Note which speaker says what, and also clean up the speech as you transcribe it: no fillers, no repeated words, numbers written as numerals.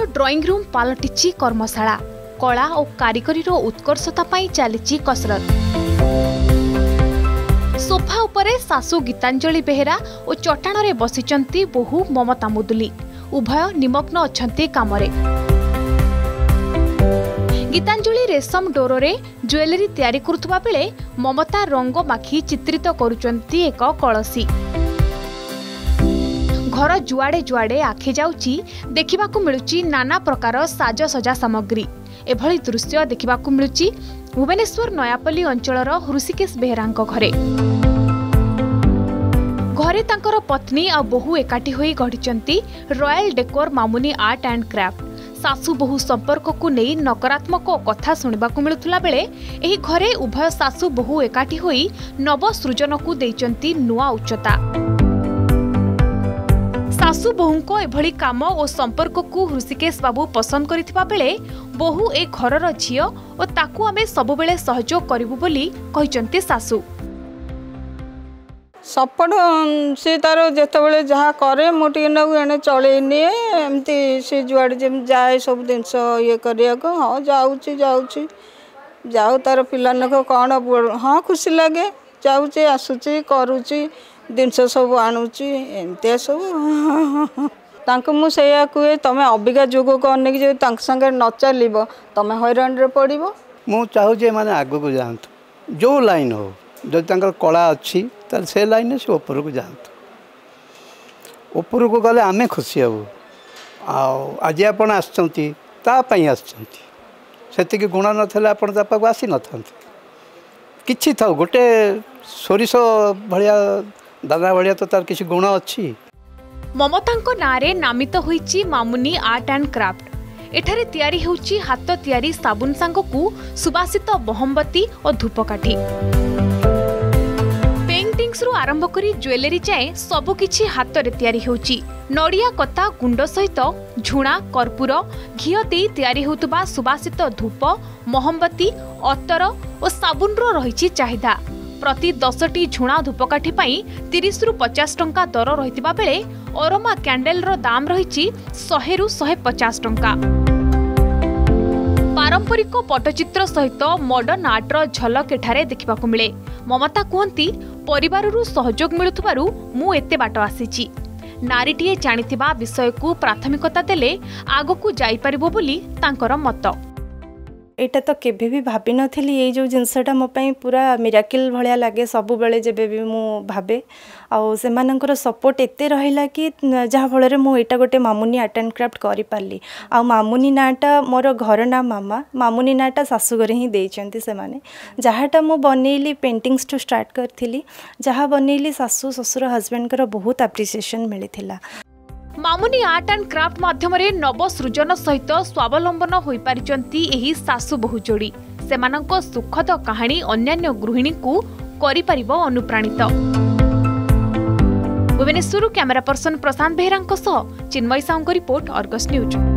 Speaker 1: Drawing room पालटिछि कर्मशाला कला और कारिगरी उत्कर्षता पाई चली कसरत। सोफा उपरे सासू गीतांजलि बेहेरा और चट्टाण रे बसिचंती बहु ममता मुदुली उभय निमग्न अछंती कामरे। गीतांजलि रेशम डोरे ज्वेलरी तैयारी करुवा बेले ममता रंग माखी चित्रित करुचंती एक कलसी। घर जुआड़े जुआड़े आखि जाउची देखिबाकू मिलुची नाना प्रकार साजसजा सामग्री। एभली दृश्य देखिबाकू मिलुची भुवनेश्वर नयापल्ली अंचलर ऋषिकेश बेहेरांक घरे। घरे तांकर पत्नी आ बहु एकाठी होई गढ़िचंती royal decor Mamuni art and craft. सासू बहु संपर्क को नहीं नकारात्मक कथा शुणवाक मिलुला बेले एही घरे उभय सासू बहु एकाठी होई नव सृजन को देइचंती नुआ उच्चता। सासू बहुंको एभली काम और संपर्क को ऋषिकेश बाबू पसंद करिथिबा बेले बहु ए घरर झियो और ताकू आमे सब बेले सहयोग करिवु बोली कहिचंती सासू।
Speaker 2: सपोर्ट सी तार जिते जहाँ करे मुझे एने चले निए एमती सी जुआड़े जमी जाए सब जिनस ये करिया को हाँ जाऊँगी जाऊ तार पिलानक कौन हाँ खुशी लगे जाऊँगी आसूची करुच्ची जिनस सब आणुची एमती सब तांको मु सेया कहे तमें अबिका जुग को अनेक जो संगे न चल तमें हैरान पड़ो।
Speaker 3: मु चाहूँ मैंने आग को जातु जो लाइन हो जो कला अच्छी तार से लाइन से ऊपर को जातु ऊपर को गले आमे खुशी हबू। आज आप आसती गुण ना आप आसी न कि था गोटे सोरिष भाया दादा भाया तो तार किसी गुण अच्छी।
Speaker 1: ममतांको नारे नामित होईची मामुनी आर्ट एंड क्राफ्ट। एठारे तैयारी होउची हाथ तैयारी साबुन सांगकू सुबासित मोहम्बती और धूपकाठी। पेंटिंग्स रु आरंभ करी ज्वेलरी जाए सबुकिछि हाथ रे तैयारी होउची। नड़िया कता गुंड सहित झुणा कर्पूर घिओ देई तैयारी होतुबा सुबासित धूप मोहम्बती अतर और साबुन रो रहिछि चाहिदा। प्रति 10टी झुणा धूपकाठी पाई 30 रु 50 टंका दर रहितिबा बेले अरोमा कैंडल रो दाम रहिछि 100 रु 150 टंका। पारंपरिक पटचित्र सहित मॉडर्न आर्ट रो झलक एठारे देखिबाकू मिले। ममता कहती परिवार रु सहयोग मिलुथबारु मु एते बाट आसीची। नारीटीए जानिथिबा विषय को प्राथमिकता देले आगकू जाई परिबो बोली तांकर मत।
Speaker 4: एटा तो केबे भी भाभी नथिली ये जो जिनसटा मो पई पूरा मिराकिल भलिया लागे सब बेले जेबे भी मु भाबे आउ से मानकर सपोर्ट एते रहिला कि जहा फल रे मु एटा गोटे मामुनी आर्ट एंड क्राफ्ट करि पारली। आ मामुनी नाटा मोर घर ना मामा मामुनी नाटा सासुगर ही देइचंती से माने जहाटा मु बनेली पेंटिंग्स टू स्टार्ट करथिली जहा बनेली सासु ससुर हस्बैंड कर बहुत एप्रिसिएशन मिलिथिला।
Speaker 1: मामुनी आर्ट एंड क्राफ्ट माध्यम नव सृजन सहित स्वावलंबन हो पारिचंती एही सासु बहु जोड़ी। सेमानंको सुखद कहानी अन्यान्य गृहिणी को करि परिबो अनुप्राणित। Bhubaneswar camera person Prashant Behera Chinmayi Sahu report Argus news.